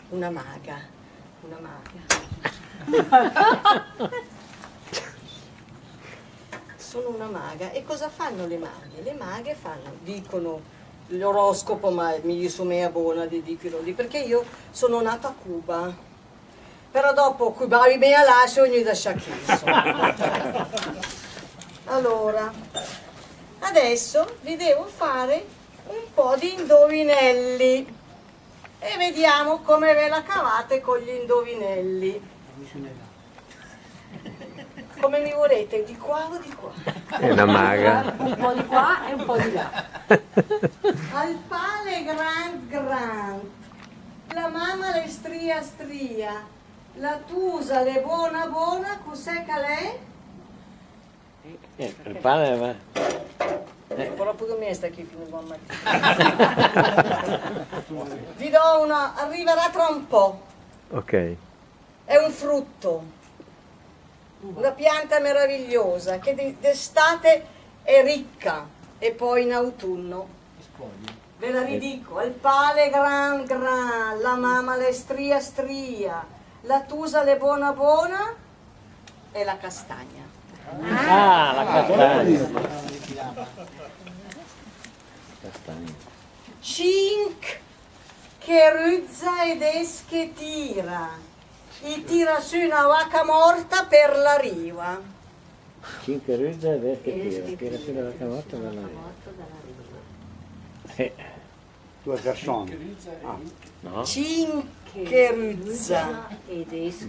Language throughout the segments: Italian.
una maga, una maga. Sono una maga. E cosa fanno le maghe? Le maghe dicono l'oroscopo, ma mi su me buona di dicono perché io sono nata a Cuba. Però dopo Cuba mi lascio ogni da sciacchisso. Allora, adesso vi devo fare un po' di indovinelli e vediamo come ve la cavate con gli indovinelli. Come mi volete, di qua o di qua? È una maga. Un po' di qua e un po' di là. Al pale grand, la mamma le stria, la tusa le buona, cos'è che lei? Il pane va. Proprio che mi sta qui fino a buon mattino. Vi do una, arriverà tra un po'. Ok. È un frutto, una pianta meravigliosa che d'estate è ricca e poi in autunno. Ve la ridico, al pale gran, la mamma le stria, la tusa le buona e la castagna. Ah, la castagna. Cinque che ruzza ed es che tira, e tira su una vacca morta per la riva. Cinque ruzza ed es che tira su una vacca morta per la riva. Due persone. No? Cinque ruzza Ed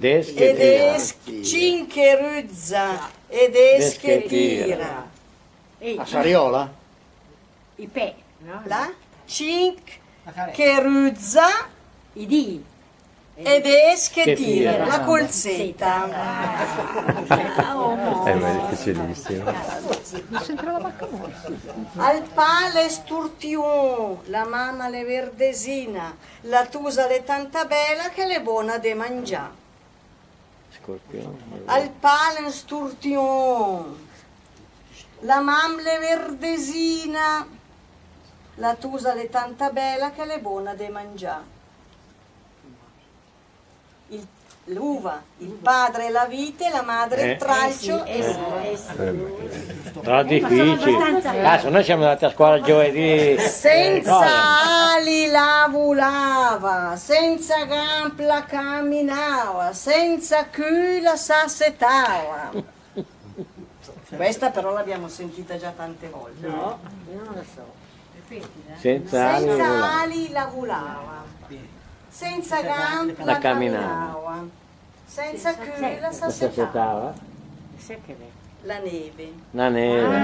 es che tira. A Sariola? I pe, no? La cinque che ruzza I di. ed es che Che tira. tira. La colzetta. Ma è difficilissimo. Al pale sturtion, la mamma le verdesina, la tusa le tanta bella che le buona de mangià. Scorpione. Al pale sturtion, la mamma le verdesina, la tusa le tanta bella che le buona de mangià. L'uva, il padre la vite, la madre il tralcio Però difficile. Cazzo, noi siamo andati a scuola giovedì. senza ali la volava, senza gambe la camminava, senza cui la s'assetava. Questa però l'abbiamo sentita già tante volte. No, io non lo so. Senza ali Senza ali la volava, senza gambe la La camminava. camminava, senza cui la la s'assetava. sassetava. Sai che è? La neve. La neve.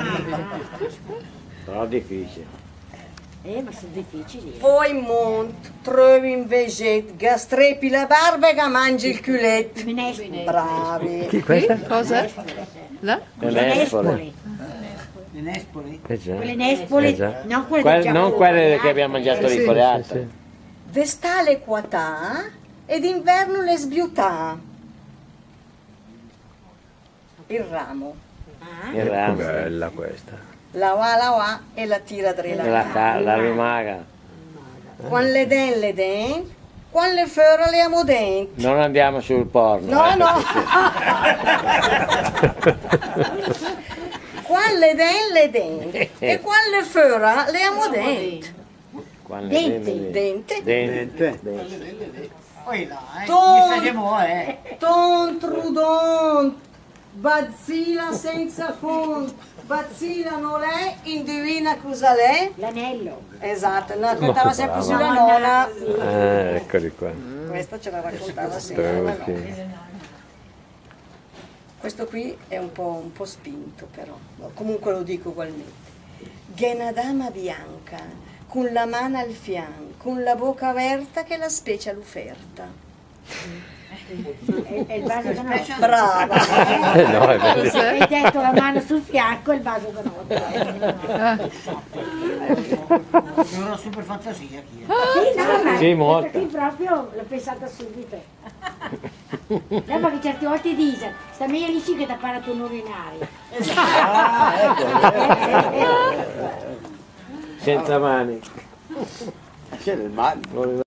Però difficile. Ma sono difficili. Poi monte, trovi invece che streppi la barba e che mangi il culetto. Minespoli. Bravi. Questa? Cosa? La? Le nespole. Le Nespoli? Già. Quelle nespoli, Già. non quelle del Non Giappone, quelle che abbiamo mangiato lì, quelle altre. D'estate quatà ed d'inverno le sbiutà. Il ramo. Il ramo. Bella questa. La va e la tira dre La lumaga. Quando le den, quando le fora le amo denti. Non andiamo sul porno. No, no. Quando le den e quando le fora le amo denti. Quando Dente. Dente. Poi là, Ton- mi facciamo, Ton trudon, bazzila senza fond, bazzila non è, indovina cosa l'è? L'anello. Esatto, la raccontava sempre sulla nonna. Eccoli qua. Questa ce la raccontava sempre la Ok. nonna. Questo qui è un po' spinto però, comunque lo dico ugualmente. Che è una dama bianca, con la mano al fianco, con la bocca aperta che la specie l'ufferta. È il vaso da notte. Brava! No, è bello. Hai detto la mano sul fianco e il vaso da notte. è una super fantasia chi è? Sì, no, ma Sì, molto. questa qui proprio l'ho pensata subito. No, ma che certe volte dice, sta meglio lì che ti ha parato un urinario. Senza mani. C'è del male.